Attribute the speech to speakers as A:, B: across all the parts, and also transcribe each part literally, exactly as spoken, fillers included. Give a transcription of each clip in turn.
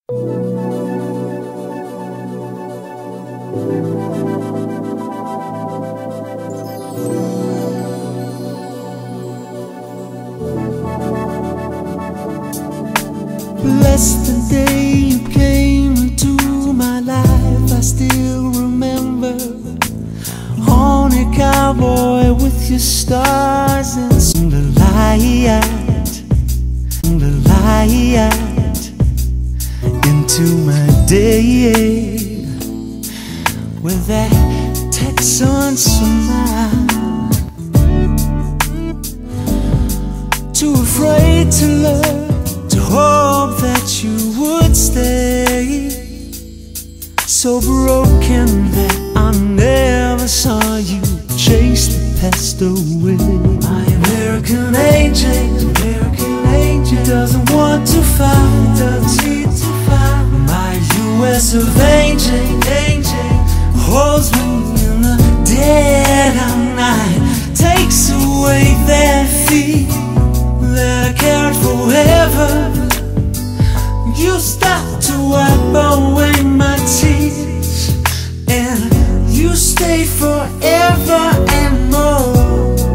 A: Blessed the day you came into my life. I still remember, horny cowboy with your stars and the light, the light into my day with that Texan smile. Too afraid to love, to hope that you would stay. So broken that I never saw you chase the past away. My American angel, American angel, doesn't want to fight, doesn't need to fight. My U S of angel, angel, holds me in the dead of night, takes away that fear that I carried forever. You stop to wipe away my tears, and you stay forever and more.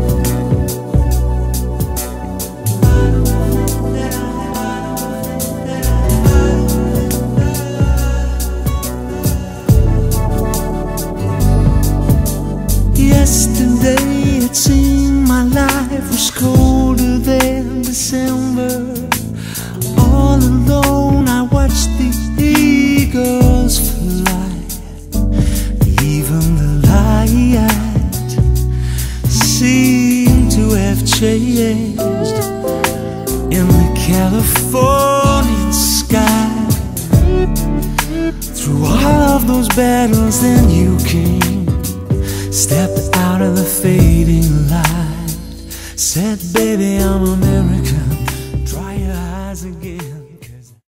A: Yesterday it seemed my life was colder than December. All alone I watched the eagles fly. Even the light seemed to have changed in the Californian sky. Through all of those battles then you came, stepped out of the fading light, said, baby, I'm American.